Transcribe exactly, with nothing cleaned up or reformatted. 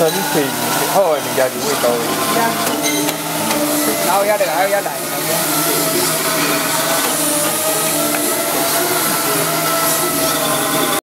纯品好的物件就会多。 然后也得还有也来。